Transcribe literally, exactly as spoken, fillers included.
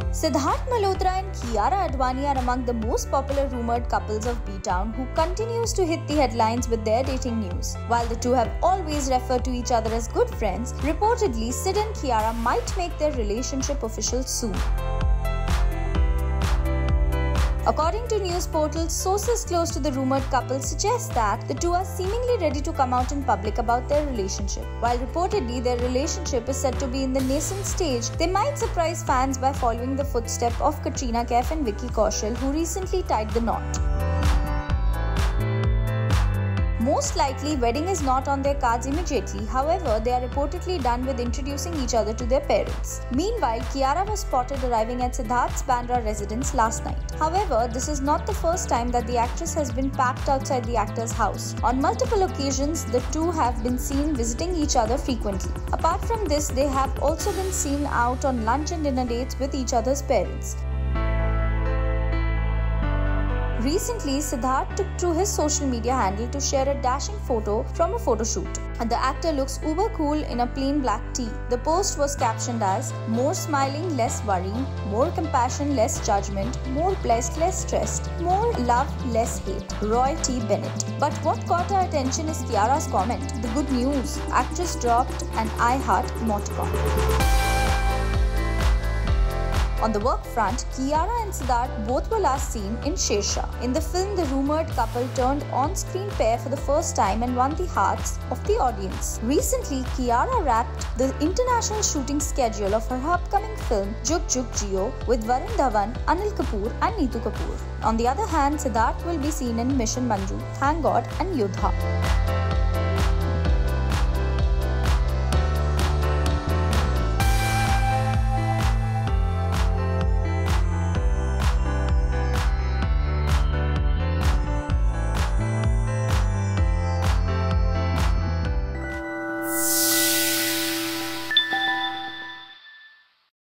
Siddharth Malhotra and Kiara Advani are among the most popular rumored couples of B-Town who continues to hit the headlines with their dating news. While the two have always referred to each other as good friends, reportedly Sid and Kiara might make their relationship official soon. According to news portals, sources close to the rumored couple suggest that the two are seemingly ready to come out in public about their relationship. While reportedly their relationship is said to be in the nascent stage, they might surprise fans by following the footsteps of Katrina Kaif and Vicky Kaushal, who recently tied the knot. Most likely, wedding is not on their cards immediately. However, they are reportedly done with introducing each other to their parents. Meanwhile, Kiara was spotted arriving at Siddharth's Bandra residence last night. However, this is not the first time that the actress has been packed outside the actor's house. On multiple occasions, the two have been seen visiting each other frequently. Apart from this, they have also been seen out on lunch and dinner dates with each other's parents. Recently, Siddharth took to his social media handle to share a dashing photo from a photo shoot. The actor looks uber cool in a plain black tee. The post was captioned as, "More smiling, less worrying, more compassion, less judgment, more blessed, less stressed, more love, less hate, Roy T. Bennett." But what caught our attention is Kiara's comment. The good news, actress dropped an I heart emoticon. On the work front, Kiara and Siddharth both were last seen in Shershaah. In the film, the rumored couple turned on-screen pair for the first time and won the hearts of the audience. Recently, Kiara wrapped the international shooting schedule of her upcoming film Jug Jug Jio with Varun Dhawan, Anil Kapoor and Neetu Kapoor. On the other hand, Siddharth will be seen in Mission Manju, Thank God and Yudha.